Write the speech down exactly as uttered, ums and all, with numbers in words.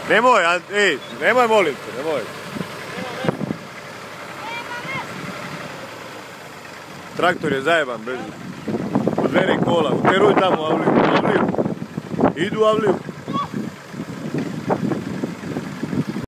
Nemoj, ej, nemoj molim te, nemoj. Traktor je zajeban, bez. Podveri kola, uteruj tamo Avliju, Avliju. Idu Avliju.